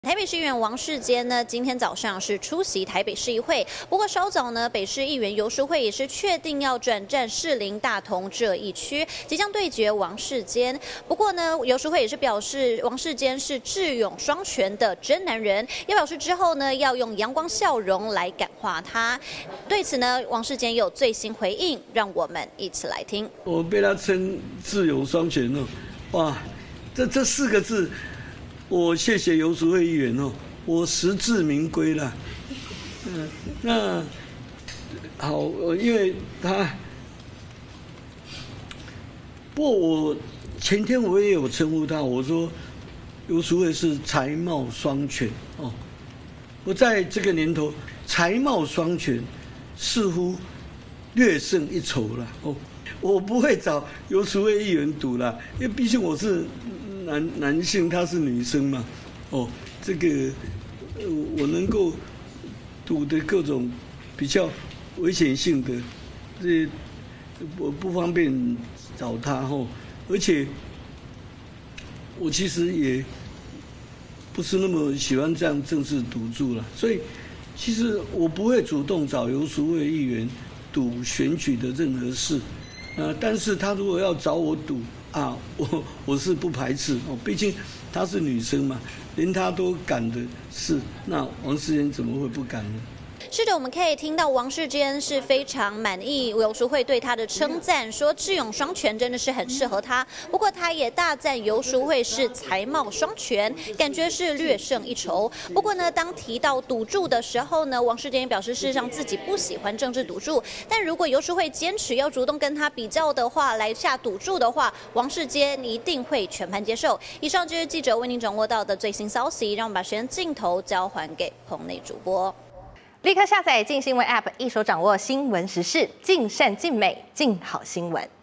台北市议员王世坚呢，今天早上是出席台北市议会。不过稍早呢，北市议员游淑慧也是确定要转战士林大同这一区，即将对决王世坚。不过呢，游淑慧也是表示，王世坚是智勇双全的真男人，也表示之后呢，要用阳光笑容来感化他。对此呢，王世坚也有最新回应，让我们一起来听。 我被他称智勇双全哦，哇，这四个字。我谢谢游淑慧议员哦，我实至名归了。那好，因为他，不过我前天我也有称呼他，我说游淑慧是才貌双全哦。我在这个年头，才貌双全似乎略胜一筹了哦。我不会找游淑慧议员赌了，因为毕竟我是。男性，她是女生嘛，哦，这个我能够赌的各种比较危险性的，这我不方便找她哦，而且我其实也不是那么喜欢这样正式赌注了，所以其实我不会主动找游淑慧议员赌选举的任何事，但是他如果要找我赌。我是不排斥哦，毕竟她是女生嘛，连她都敢的事，那王世坚怎么会不敢呢？ 是的，我们可以听到王世坚是非常满意游淑慧对他的称赞，说智勇双全真的是很适合他。不过他也大赞游淑慧是才貌双全，感觉是略胜一筹。不过呢，当提到赌注的时候呢，王世坚也表示，事实上自己不喜欢政治赌注，但如果游淑慧坚持要主动跟他比较的话，来下赌注的话，王世坚一定会全盘接受。以上就是记者为您掌握到的最新消息，让我们把时间镜头交还给棚内主播。 立刻下载镜新闻 App， 一手掌握新闻时事，尽善尽美，尽好新闻。